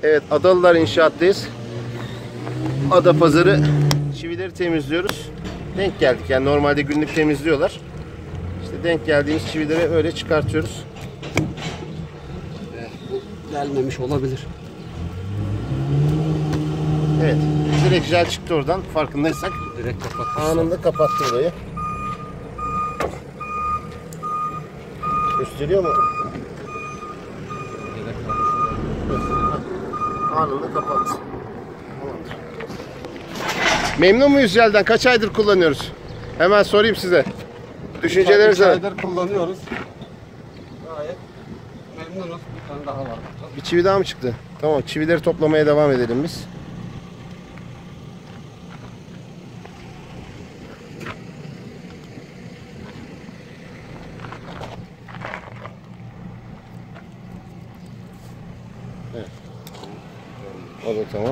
Evet, Adalılar İnşaat'tayız. Adapazarı çivileri temizliyoruz. Denk geldik, yani normalde günlük temizliyorlar. İşte denk geldiğimiz çivileri öyle çıkartıyoruz. Bu gelmemiş olabilir. Evet, direkt jel çıktı oradan, farkındaysak. Direkt kapatmışlar. Anında kapattı burayı. Gösteriyor mu? Direkt kalmış olabilir. Anında kapattı. Tamamdır. Memnun muyuz jelden? Kaç aydır kullanıyoruz? Hemen sorayım size. Düşüncelerinizi. 3 aydır kullanıyoruz. Gayet memnunuz. Bir tane daha var. Bir çivi daha mı çıktı? Tamam, çivileri toplamaya devam edelim biz. Evet. O da tamam.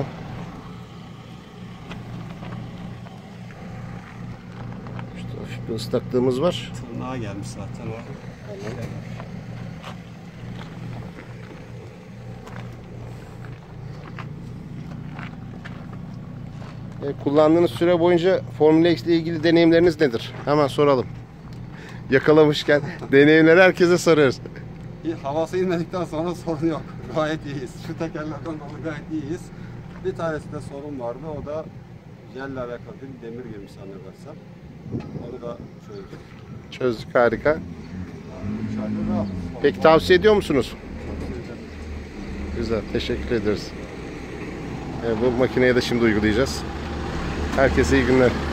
İşte hafif bir ıslaklığımız var. Tırnağa gelmiş zaten o. Kullandığınız süre boyunca Formula X ile ilgili deneyimleriniz nedir? Hemen soralım. Yakalamışken deneyimleri herkese soruyoruz. Havası inmedikten sonra sorun yok. Gayet iyiyiz. Şu tekerlerden dolayı gayet iyiyiz. Bir tanesinde sorun vardı. O da jelle alakalı bir demir girmiş sanırsam. Onu da çözdük. Çözdük, harika. İçeride rahat. Peki tavsiye ediyor musunuz? Güzel, teşekkür ederiz. Bu makineyi de şimdi uygulayacağız. Herkese iyi günler.